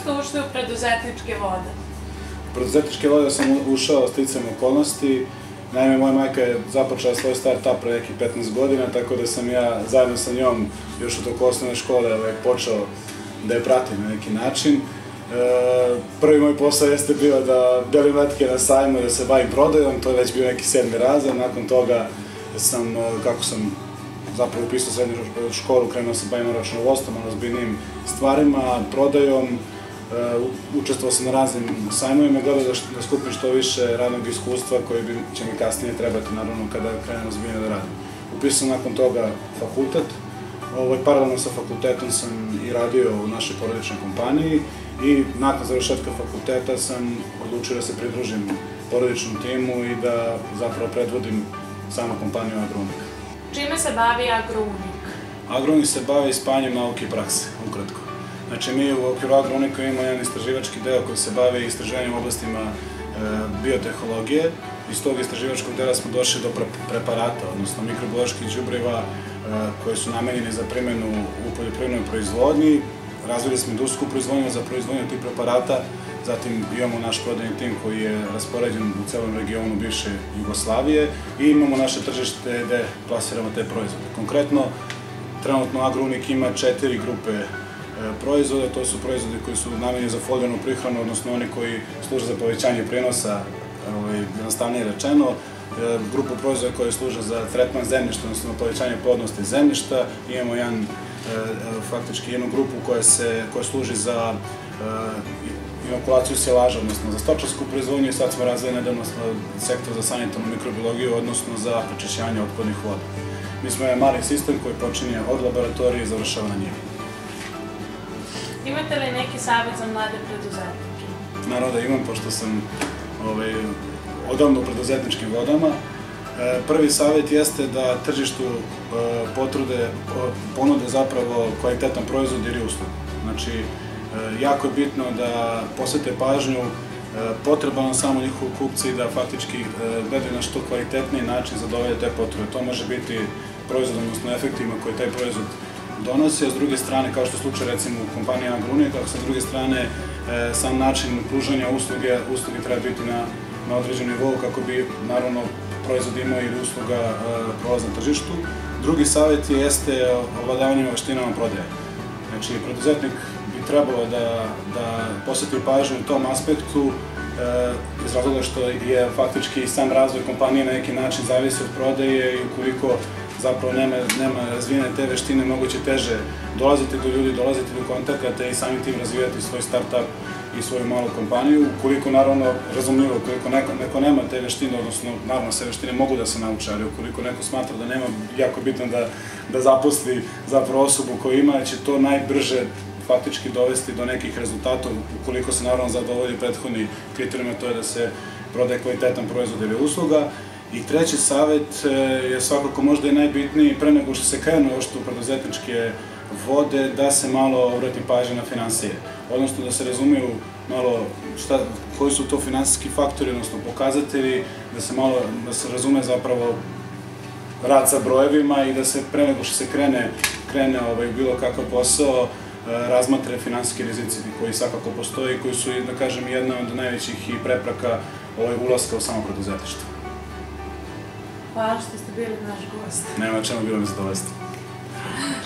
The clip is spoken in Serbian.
ste ušli u preduzetničke vode? U preduzetničke vode sam ušao sticajem okolnosti. Naime, moja majka je započela svoj start-up pre nekih 15 godina, tako da sam ja zajedno sa njom još u toku osnovne škole počeo da je pratim na neki način. Prvi moj posao jeste bio da delim letke na sajmu i da se bavim prodajom, to je već bio neki 7. razred. Nakon toga sam, kako sam zapravo upisao srednju školu, krenuo se bavim računovodstvom, ozbiljnim stvarima, prodajom. Učestvovao sam na raznim sajmovima, gledao da skupim što više radnog iskustva koje će mi kasnije trebati, naravno, kada krenem ozbiljno da radim. Upisao sam nakon toga fakultet. Paralelno sa fakultetom sam i radio u našoj porodičnoj kompaniji i nakon završetka fakulteta sam odlučio da se pridružim porodičnom timu i da zapravo predvodim samu kompaniju Agrunik. Čime se bavi Agrunik? Agrunik se bavi spajanjem nauke i prakse, ukratko. Znači, mi u okviru Agrunika imamo jedan istraživački deo koji se bavi istraživanjem u oblastima biotehnologije. Iz tog istraživačkog dela smo došli do preparata, odnosno mikrobioloških đubriva koji su namenjeni za primjenu u poljoprivrednoj proizvodnji. Razvili smo industrijsku proizvodnju za proizvodnju tih preparata, zatim imamo naš prodajni tim koji je raspoređen u celom regionu bivše Jugoslavije i imamo naše tržište gde plasiramo te proizvode. Konkretno, trenutno Agrunik ima 4 grupe proizvoda, to su proizvodi koji su namenjeni za folijarnu prihranu, odnosno oni koji služe za povećanje prenosa, jednostavnije rečeno, grupu proizvoda koje služe za tretman zemljišta, odnosno povećanje plodnosti zemljišta. Imamo faktički jednu grupu koja služi za inokulaciju silaža, odnosno za stočarsku proizvodnju i sad smo razvili nedavno sektor za sanitarnu mikrobiologiju, odnosno za prečišćavanje otpadnih voda. Mi smo jedan mali sistem koji počinje od laboratorije i završava na njivi. Imate li neki savjet za mlade preduzetnike? Naravno da imam, pošto sam odavno u preduzetničkim vodama. Prvi savjet jeste da tržištu ponude zapravo kvalitetan proizvod ili uslugu. Znači, jako je bitno da posvete pažnju potrebama samo njihovu kupci i da faktički gledaju na što kvalitetniji način zadovolje te potrebe. To može biti proizvod, odnosno efektima koje taj proizvod donosi, a s druge strane, kao što je slučaj recimo u kompaniji Agrunik, a sa druge strane sam način pružanja usluge treba biti na određenom nivou kako bi, naravno, proizvod imao ili usluga prolaz na tržištu. Drugi savjet jeste ovladavanjem veštinama prodaje. Znači, preduzetnik bi trebalo da posveti pažnju u tom aspektu iz razloga što je faktički sam razvoj kompanije na neki način zavisi od prodaje i ukoliko zapravo nema razvijene te veštine, moguće teže dolaziti do ljudi, dolaziti do kontakata i samim tim razvijati svoj start-up i svoju malu kompaniju. Ukoliko, naravno, razumljivo, ukoliko neko nema te veštine, odnosno, naravno, sve veštine mogu da se nauče, ali ukoliko neko smatra da nema, jako bitno da zaposli zapravo osobu koju ima, će to najbrže faktički dovesti do nekih rezultata, ukoliko se, naravno, zadovolji prethodni kriterijum, to je da se prodaje kvalitetan proizvod ili usluga. I treći savjet je svakako možda i najbitniji, pre nego što se krenu još u preduzetničke vode, da se malo obrati pažnja na finansije. Odnosno da se razumiju malo koji su to finansijski faktori, odnosno pokazatelji, da se razume zapravo rad sa brojevima i da se pre nego što se krene bilo kakav posao, razmatre finansijski rizici koji svakako postoje i koji su, da kažem, jedna od najvećih i prepreka ulaska u samo preduzetništvo. Hvala što ste bili naš gost. Nema čemu, bilo mi zadovoljstvo.